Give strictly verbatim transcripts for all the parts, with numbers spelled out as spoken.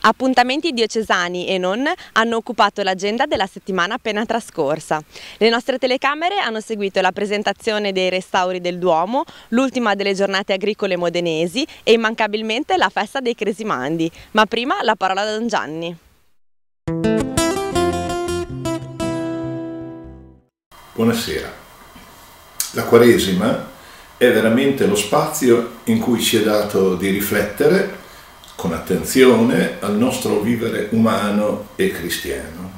Appuntamenti diocesani e non hanno occupato l'agenda della settimana appena trascorsa. Le nostre telecamere hanno seguito la presentazione dei restauri del Duomo, l'ultima delle giornate agricole modenesi e immancabilmente la festa dei Cresimandi. Ma prima la parola da Don Gianni. Buonasera. La Quaresima è veramente lo spazio in cui ci è dato di riflettere con attenzione al nostro vivere umano e cristiano.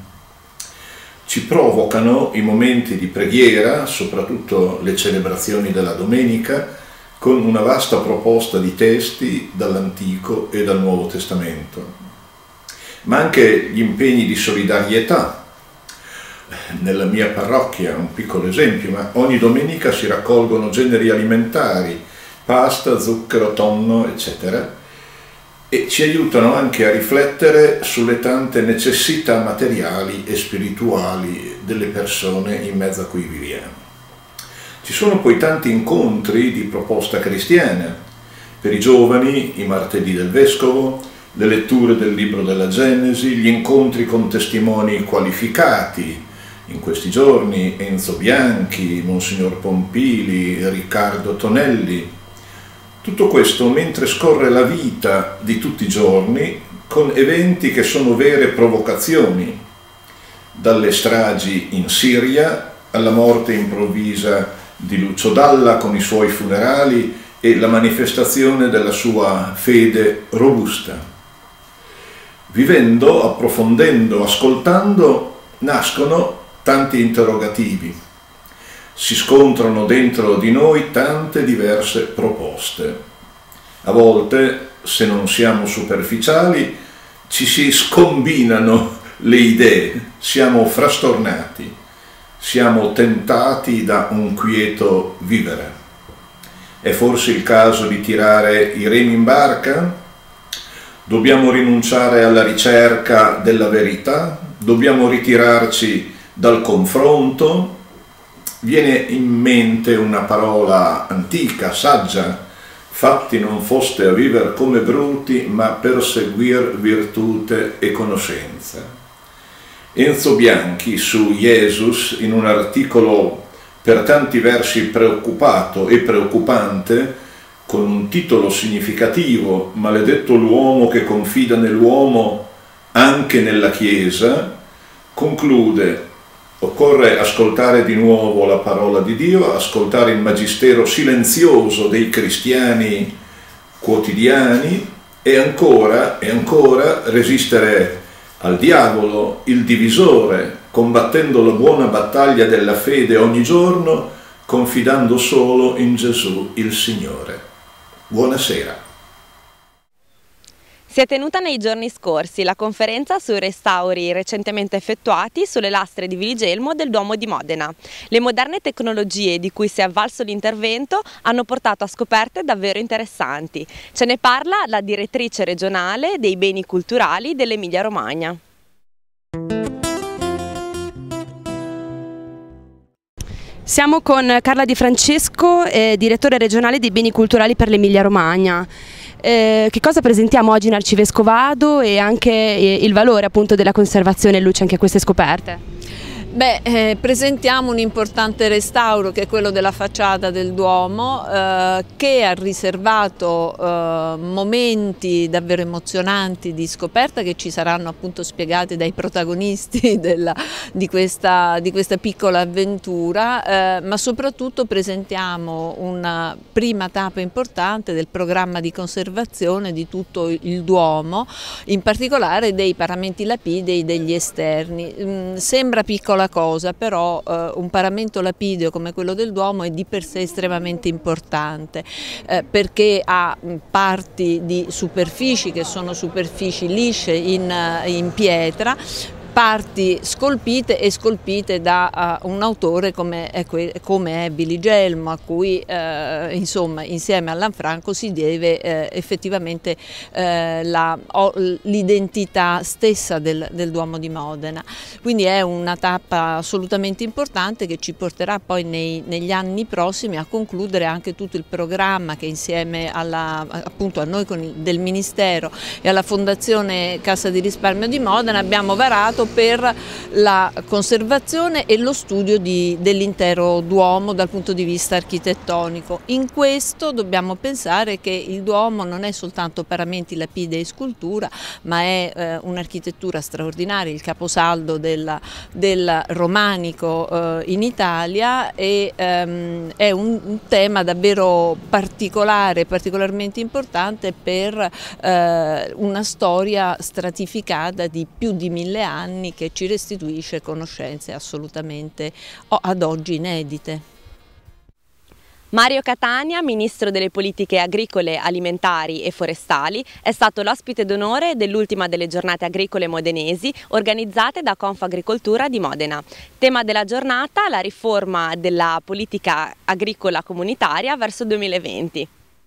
Ci provocano i momenti di preghiera, soprattutto le celebrazioni della domenica, con una vasta proposta di testi dall'Antico e dal Nuovo Testamento, ma anche gli impegni di solidarietà. Nella mia parrocchia, un piccolo esempio, ma ogni domenica si raccolgono generi alimentari, pasta, zucchero, tonno, eccetera, e ci aiutano anche a riflettere sulle tante necessità materiali e spirituali delle persone in mezzo a cui viviamo. Ci sono poi tanti incontri di proposta cristiana, per i giovani, i martedì del Vescovo, le letture del libro della Genesi, gli incontri con testimoni qualificati. In questi giorni Enzo Bianchi, Monsignor Pompili, Riccardo Tonelli. Tutto questo mentre scorre la vita di tutti i giorni con eventi che sono vere provocazioni, dalle stragi in Siria alla morte improvvisa di Lucio Dalla con i suoi funerali e la manifestazione della sua fede robusta. Vivendo, approfondendo, ascoltando, nascono tanti interrogativi, si scontrano dentro di noi tante diverse proposte. A volte, se non siamo superficiali, ci si scombinano le idee, siamo frastornati, siamo tentati da un quieto vivere. È forse il caso di tirare i remi in barca? Dobbiamo rinunciare alla ricerca della verità? Dobbiamo ritirarci dal confronto? Viene in mente una parola antica, saggia: fatti non foste a viver come bruti, ma perseguir virtute e conoscenza. Enzo Bianchi su Jesus, in un articolo per tanti versi preoccupato e preoccupante, con un titolo significativo, Maledetto l'uomo che confida nell'uomo anche nella Chiesa, conclude: occorre ascoltare di nuovo la parola di Dio, ascoltare il magistero silenzioso dei cristiani quotidiani e ancora e ancora resistere al diavolo, il divisore, combattendo la buona battaglia della fede ogni giorno, confidando solo in Gesù il Signore. Buonasera. Si è tenuta nei giorni scorsi la conferenza sui restauri recentemente effettuati sulle lastre di Viligelmo del Duomo di Modena. Le moderne tecnologie di cui si è avvalso l'intervento hanno portato a scoperte davvero interessanti. Ce ne parla la direttrice regionale dei beni culturali dell'Emilia Romagna. Siamo con Carla Di Francesco, eh, direttore regionale dei beni culturali per l'Emilia Romagna. Eh, che cosa presentiamo oggi in Arcivescovado e anche eh, il valore appunto della conservazione in luce anche a queste scoperte? Beh, eh, presentiamo un importante restauro che è quello della facciata del Duomo eh, che ha riservato eh, momenti davvero emozionanti di scoperta che ci saranno appunto spiegati dai protagonisti della, di, questa, di questa piccola avventura, eh, ma soprattutto presentiamo una prima tappa importante del programma di conservazione di tutto il Duomo, in particolare dei paramenti lapidei degli esterni. Mm, sembra piccola cosa, però eh, un paramento lapideo come quello del Duomo è di per sé estremamente importante eh, perché ha parti di superfici che sono superfici lisce in, in pietra, parti scolpite e scolpite da uh, un autore come è, come è Billy Gelmo, a cui uh, insomma insieme a Lanfranco si deve uh, effettivamente uh, l'identità stessa del, del Duomo di Modena. Quindi è una tappa assolutamente importante che ci porterà poi nei, negli anni prossimi a concludere anche tutto il programma che insieme alla, appunto a noi con il, del Ministero e alla Fondazione Cassa di Risparmio di Modena abbiamo varato per la conservazione e lo studio dell'intero Duomo dal punto di vista architettonico. In questo dobbiamo pensare che il Duomo non è soltanto paramenti, lapide e scultura, ma è eh, un'architettura straordinaria, il caposaldo del, del romanico eh, in Italia, e ehm, è un, un tema davvero particolare, particolarmente importante per eh, una storia stratificata di più di mille anni che ci restituisce conoscenze assolutamente ad oggi inedite. Mario Catania, Ministro delle Politiche Agricole, Alimentari e Forestali, è stato l'ospite d'onore dell'ultima delle giornate agricole modenesi organizzate da Confagricoltura di Modena. Tema della giornata: la riforma della politica agricola comunitaria verso il duemilaventi.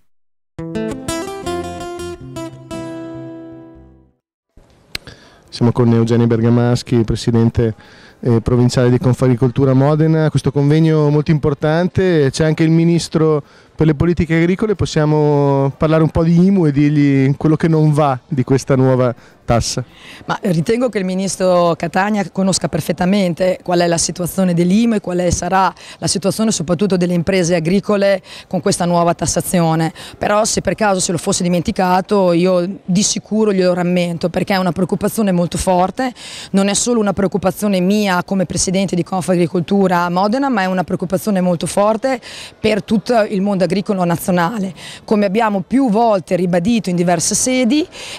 Siamo con Eugenio Bergamaschi, Presidente eh, provinciale di Confagricoltura Modena. Questo convegno molto importante, c'è anche il Ministro per le politiche agricole, possiamo parlare un po' di I M U e dirgli quello che non va di questa nuova tassa? Ma ritengo che il Ministro Catania conosca perfettamente qual è la situazione dell'I M U e quale sarà la situazione soprattutto delle imprese agricole con questa nuova tassazione, però se per caso se lo fosse dimenticato io di sicuro glielo rammento, perché è una preoccupazione molto forte, non è solo una preoccupazione mia come Presidente di Confagricoltura Modena, ma è una preoccupazione molto forte per tutto il mondo agricolo nazionale. Come abbiamo più volte ribadito in diverse sedi,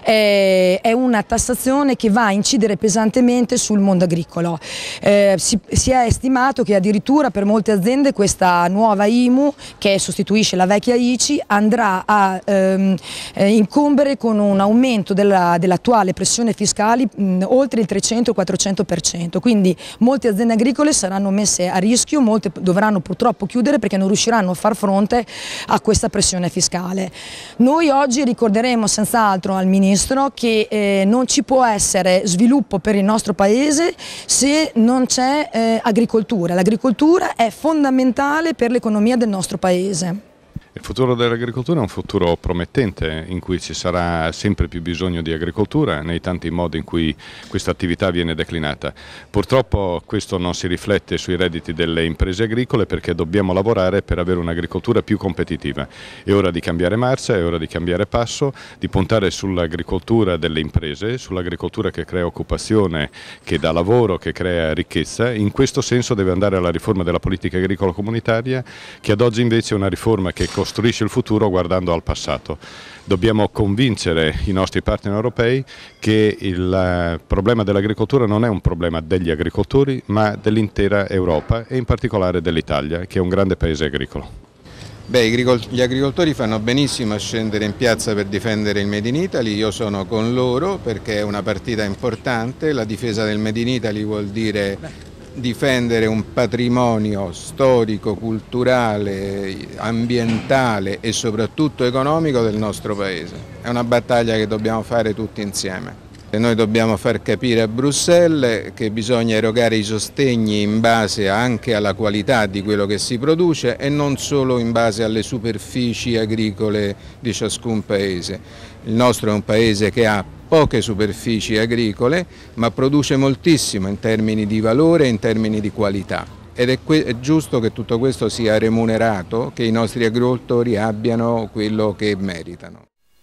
eh, è una tassazione che va a incidere pesantemente sul mondo agricolo. Eh, si, si è stimato che addirittura per molte aziende questa nuova I M U, che sostituisce la vecchia I C I, andrà a ehm, eh, incombere con un aumento dell'attuale pressione fiscale mh, oltre il trecento quattrocento per cento, quindi molte aziende agricole saranno messe a rischio, molte dovranno purtroppo chiudere perché non riusciranno a far fronte a questa pressione fiscale. Noi oggi ricorderemo senz'altro al Ministro che eh, non ci può essere sviluppo per il nostro Paese se non c'è eh, agricoltura. L'agricoltura è fondamentale per l'economia del nostro Paese. Il futuro dell'agricoltura è un futuro promettente in cui ci sarà sempre più bisogno di agricoltura nei tanti modi in cui questa attività viene declinata. Purtroppo questo non si riflette sui redditi delle imprese agricole perché dobbiamo lavorare per avere un'agricoltura più competitiva. È ora di cambiare marcia, è ora di cambiare passo, di puntare sull'agricoltura delle imprese, sull'agricoltura che crea occupazione, che dà lavoro, che crea ricchezza. In questo senso deve andare la riforma della politica agricola comunitaria, che ad oggi invece è una riforma che costruisce il futuro guardando al passato. Dobbiamo convincere i nostri partner europei che il problema dell'agricoltura non è un problema degli agricoltori, ma dell'intera Europa e in particolare dell'Italia, che è un grande paese agricolo. Beh, gli agricoltori fanno benissimo a scendere in piazza per difendere il Made in Italy, io sono con loro perché è una partita importante, la difesa del Made in Italy vuol dire difendere un patrimonio storico, culturale, ambientale e soprattutto economico del nostro Paese. È una battaglia che dobbiamo fare tutti insieme. E noi dobbiamo far capire a Bruxelles che bisogna erogare i sostegni in base anche alla qualità di quello che si produce e non solo in base alle superfici agricole di ciascun Paese. Il nostro è un Paese che ha poche superfici agricole, ma produce moltissimo in termini di valore e in termini di qualità. Ed è, è giusto che tutto questo sia remunerato, che i nostri agricoltori abbiano quello che meritano.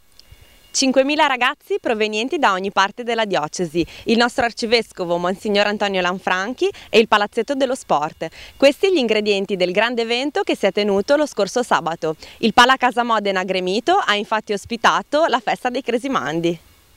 cinquemila ragazzi provenienti da ogni parte della diocesi, il nostro arcivescovo Monsignor Antonio Lanfranchi e il Palazzetto dello Sport. Questi gli ingredienti del grande evento che si è tenuto lo scorso sabato. Il Pala Casa Modena Gremito ha infatti ospitato la festa dei Cresimandi.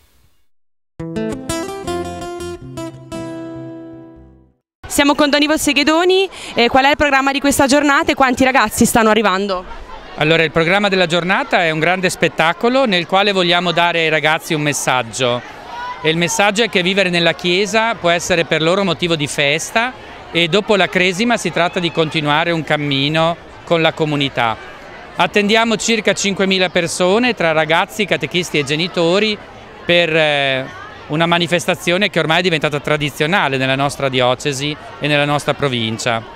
Siamo con Don Ivo Seghedoni, eh, qual è il programma di questa giornata e quanti ragazzi stanno arrivando? Allora, il programma della giornata è un grande spettacolo nel quale vogliamo dare ai ragazzi un messaggio e il messaggio è che vivere nella Chiesa può essere per loro motivo di festa e dopo la Cresima si tratta di continuare un cammino con la comunità. Attendiamo circa cinquemila persone tra ragazzi, catechisti e genitori per eh, una manifestazione che ormai è diventata tradizionale nella nostra diocesi e nella nostra provincia.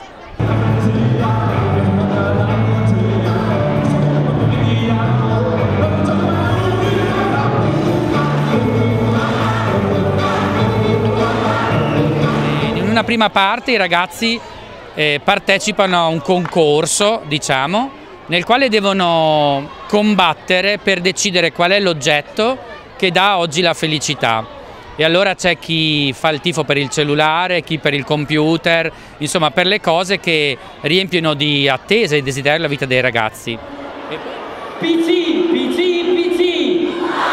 In una prima parte i ragazzi eh, partecipano a un concorso, diciamo, nel quale devono combattere per decidere qual è l'oggetto che dà oggi la felicità. E allora c'è chi fa il tifo per il cellulare, chi per il computer, insomma per le cose che riempiono di attesa e desiderio la vita dei ragazzi. P C, P C, P C!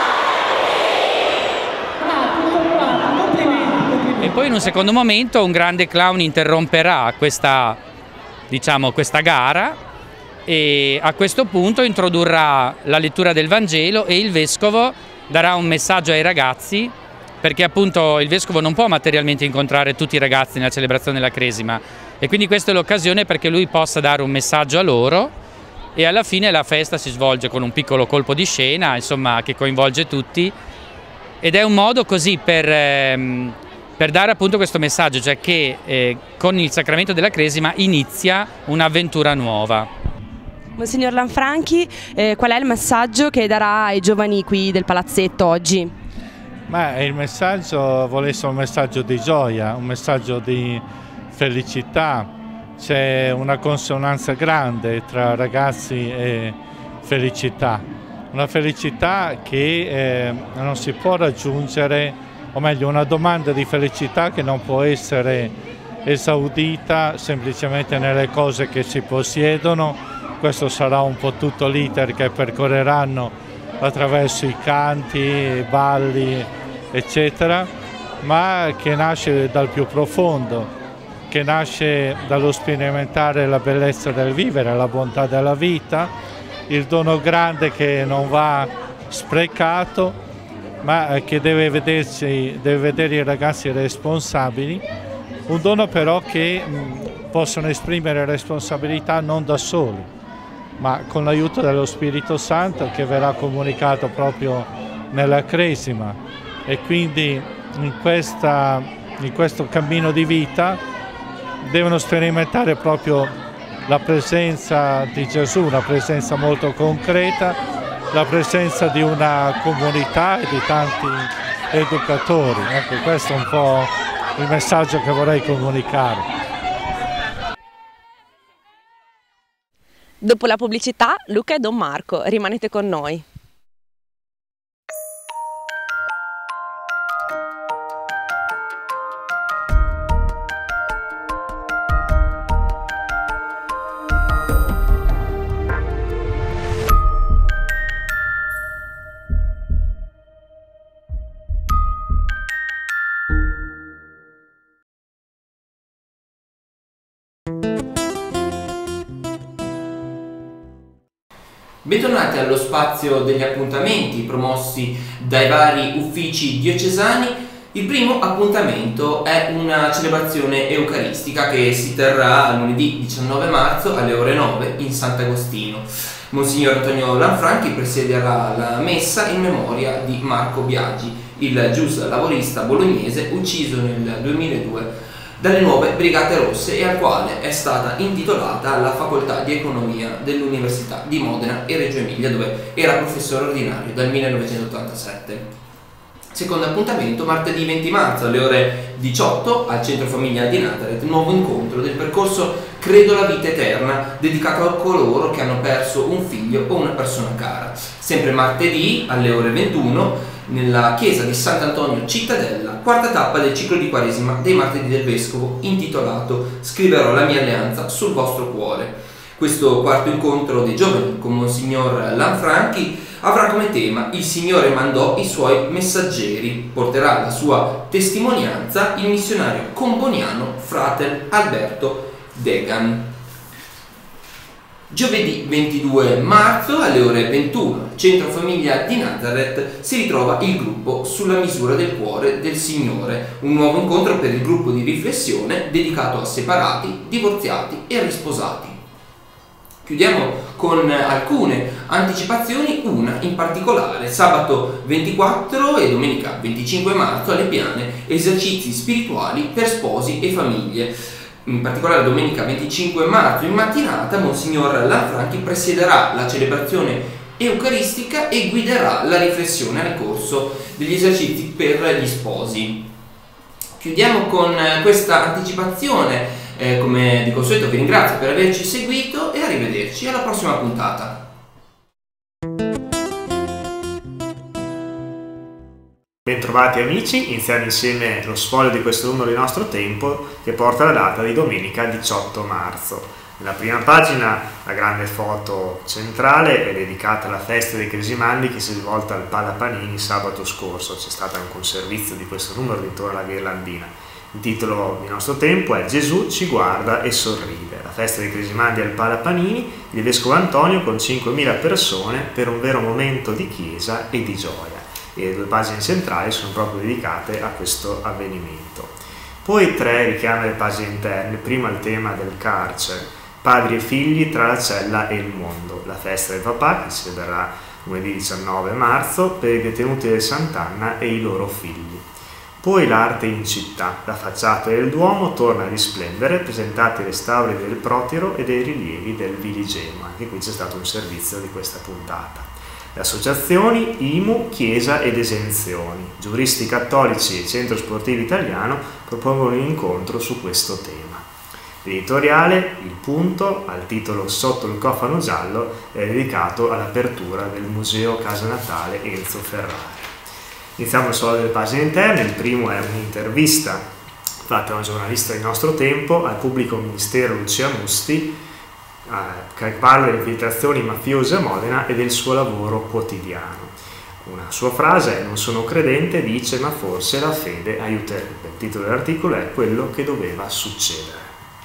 Ah, tutto qua, complimenti, complimenti. E poi in un secondo momento un grande clown interromperà questa, diciamo, questa gara e a questo punto introdurrà la lettura del Vangelo e il Vescovo darà un messaggio ai ragazzi, perché appunto il Vescovo non può materialmente incontrare tutti i ragazzi nella celebrazione della Cresima e quindi questa è l'occasione perché lui possa dare un messaggio a loro e alla fine la festa si svolge con un piccolo colpo di scena, insomma, che coinvolge tutti ed è un modo così per, ehm, per dare appunto questo messaggio, cioè che eh, con il sacramento della Cresima inizia un'avventura nuova. Monsignor Lanfranchi, eh, qual è il messaggio che darà ai giovani qui del palazzetto oggi? Ma il messaggio vuole essere un messaggio di gioia, un messaggio di felicità, c'è una consonanza grande tra ragazzi e felicità, una felicità che eh, non si può raggiungere, o meglio una domanda di felicità che non può essere esaudita semplicemente nelle cose che si possiedono. Questo sarà un po' tutto l'iter che percorreranno attraverso i canti, i balli, eccetera, ma che nasce dal più profondo, che nasce dallo sperimentare la bellezza del vivere, la bontà della vita, il dono grande che non va sprecato, ma che deve, vedersi, deve vedere i ragazzi responsabili, un dono però che mh, possono esprimere responsabilità non da soli, ma con l'aiuto dello Spirito Santo che verrà comunicato proprio nella Cresima e quindi in, questa, in questo cammino di vita devono sperimentare proprio la presenza di Gesù, una presenza molto concreta, la presenza di una comunità e di tanti educatori. Ecco, questo è un po' il messaggio che vorrei comunicare. Dopo la pubblicità, Luca e Don Marco, rimanete con noi. Bentornati allo spazio degli appuntamenti promossi dai vari uffici diocesani. Il primo appuntamento è una celebrazione eucaristica che si terrà lunedì diciannove marzo alle ore nove in Sant'Agostino. Monsignor Antonio Lanfranchi presiederà la messa in memoria di Marco Biagi, il gius lavorista bolognese ucciso nel duemiladue dalle nuove Brigate Rosse e al quale è stata intitolata la facoltà di economia dell'Università di Modena e Reggio Emilia, dove era professore ordinario dal millenovecentottantasette. Secondo appuntamento martedì venti marzo alle ore diciotto al Centro Famiglia di Nazareth, nuovo incontro del percorso Credo la vita eterna, dedicato a coloro che hanno perso un figlio o una persona cara. Sempre martedì alle ore ventuno nella chiesa di Sant'Antonio Cittadella, quarta tappa del ciclo di Quaresima dei martedì del Vescovo, intitolato Scriverò la mia alleanza sul vostro cuore. Questo quarto incontro dei giovani con Monsignor Lanfranchi avrà come tema Il Signore mandò i suoi messaggeri. Porterà la sua testimonianza il missionario comboniano fratel Alberto Degan. Giovedì ventidue marzo alle ore ventuno, Centro Famiglia di Nazareth, si ritrova il gruppo Sulla misura del cuore del Signore, un nuovo incontro per il gruppo di riflessione dedicato a separati, divorziati e risposati. Chiudiamo con alcune anticipazioni, una in particolare: sabato ventiquattro e domenica venticinque marzo alle Piane, esercizi spirituali per sposi e famiglie. In particolare domenica venticinque marzo in mattinata Monsignor Lanfranchi presiederà la celebrazione eucaristica e guiderà la riflessione nel corso degli esercizi per gli sposi. Chiudiamo con questa anticipazione, eh, come di consueto vi ringrazio per averci seguito e arrivederci alla prossima puntata. Bentrovati amici, iniziamo insieme lo sfoglio di questo numero di Nostro Tempo che porta la data di domenica diciotto marzo. Nella prima pagina la grande foto centrale è dedicata alla festa dei Cresimandi che si è svolta al Pala Panini sabato scorso. C'è stato anche un servizio di questo numero intorno alla ghirlandina. Il titolo di Nostro Tempo è Gesù ci guarda e sorride. La festa dei Cresimandi al Pala Panini, il Vescovo Antonio con cinquemila persone per un vero momento di chiesa e di gioia. E le due pagine centrali sono proprio dedicate a questo avvenimento. Poi tre richiami alle pagine interne, prima il tema del carcere, padri e figli tra la cella e il mondo, la festa del papà che si celebrerà lunedì diciannove marzo per i detenuti del Sant'Anna e i loro figli. Poi l'arte in città, la facciata del Duomo torna a risplendere, presentati i restauri del Protiro e dei rilievi del Viligelmo, anche qui c'è stato un servizio di questa puntata. Le associazioni, I M U, Chiesa ed Esenzioni, giuristi cattolici e Centro Sportivo Italiano propongono un incontro su questo tema. L'editoriale, Il Punto, al titolo Sotto il cofano giallo, è dedicato all'apertura del Museo Casa Natale Enzo Ferrari. Iniziamo solo dalle pagine interne, il primo è un'intervista fatta da un giornalista di Nostro Tempo al pubblico ministero Lucia Musti, che parla delle infiltrazioni mafiose a Modena e del suo lavoro quotidiano. Una sua frase è: non sono credente, dice, ma forse la fede aiuterebbe. Il titolo dell'articolo è Quello che doveva succedere.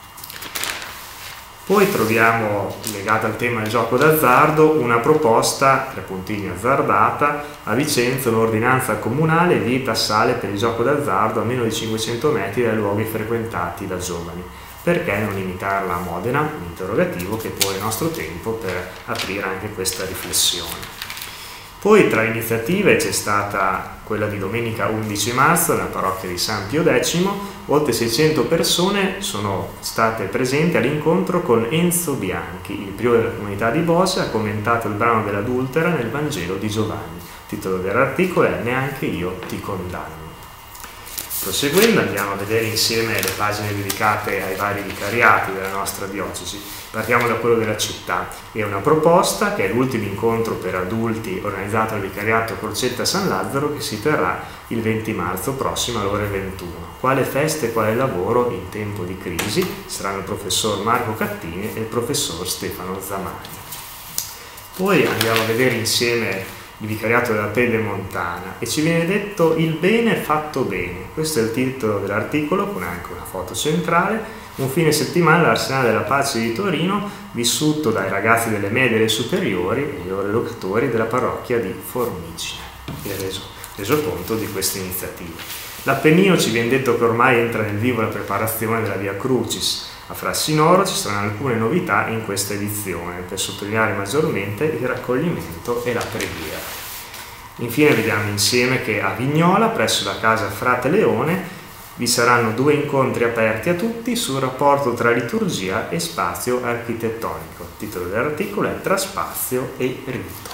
Poi troviamo, legata al tema del gioco d'azzardo, una proposta, tre puntini azzardata, a Vicenza un'ordinanza comunale vieta sale per il gioco d'azzardo a meno di cinquecento metri dai luoghi frequentati da giovani. Perché non limitarla a Modena? Un interrogativo che pone il Nostro Tempo per aprire anche questa riflessione. Poi tra le iniziative c'è stata quella di domenica undici marzo nella parrocchia di San Pio X, oltre seicento persone sono state presenti all'incontro con Enzo Bianchi, il priore della comunità di Bose, ha commentato il brano dell'adultera nel Vangelo di Giovanni. Il titolo dell'articolo è Neanche io ti condanno. Proseguendo andiamo a vedere insieme le pagine dedicate ai vari vicariati della nostra diocesi. Partiamo da quello della città. È una proposta che è l'ultimo incontro per adulti organizzato dal vicariato Crocetta San Lazzaro che si terrà il venti marzo prossimo alle ore ventuno. Quale festa e quale lavoro in tempo di crisi? Saranno il professor Marco Cattini e il professor Stefano Zamani. Poi andiamo a vedere insieme il vicariato della Pedemontana e ci viene detto il bene fatto bene. Questo è il titolo dell'articolo con anche una foto centrale. Un fine settimana all'Arsenale della Pace di Torino vissuto dai ragazzi delle medie e delle superiori e i loro educatori della parrocchia di Formigine. E reso, reso conto di queste iniziative. L'Appennino ci viene detto che ormai entra nel vivo la preparazione della Via Crucis. A Frassinoro ci saranno alcune novità in questa edizione per sottolineare maggiormente il raccoglimento e la preghiera. Infine vediamo insieme che a Vignola, presso la casa Frate Leone, vi saranno due incontri aperti a tutti sul rapporto tra liturgia e spazio architettonico. Il titolo dell'articolo è Tra spazio e rito.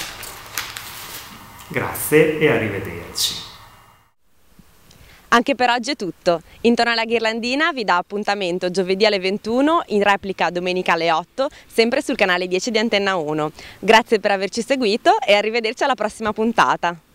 Grazie e arrivederci. Anche per oggi è tutto. Intorno alla ghirlandina vi dà appuntamento giovedì alle ventuno, in replica domenica alle otto, sempre sul canale dieci di Antenna uno. Grazie per averci seguito e arrivederci alla prossima puntata.